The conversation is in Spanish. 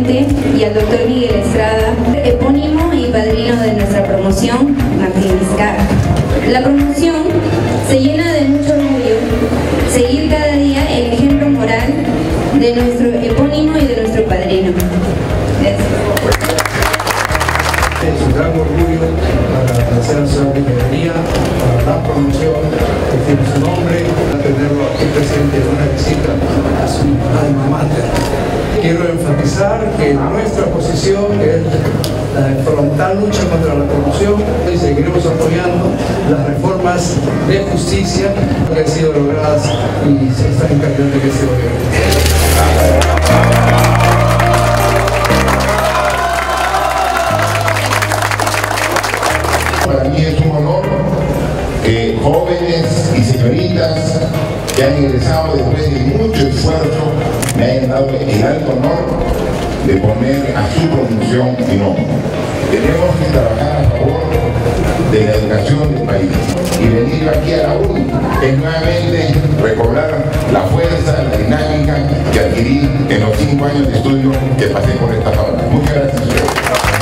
presidente, y al doctor Miguel Estrada, epónimo y padrino de nuestra promoción, Martín Vizcarra. La promoción se llena de mucho orgullo seguir cada día el ejemplo moral de nuestro epónimo y de nuestro padrino. Gracias. Es un gran orgullo para la Nacional de Ingeniería, para la promoción que tiene su nombre, para tenerlo aquí presente en una visita a su alma mater. Quiero enfatizar que nuestra posición es la frontal lucha contra la corrupción y seguiremos apoyando las reformas de justicia que han sido logradas y se están encargando de este gobierno. Para mí es un honor que jóvenes y señoritas que han ingresado después de mucho esfuerzo me hayan dado el alto honor de poner a su promoción mi nombre. Tenemos que trabajar a favor de la educación del país y venir aquí a la UNI es nuevamente recobrar la fuerza, la dinámica que adquirí en los 5 años de estudio que pasé por esta fábrica. Muchas gracias.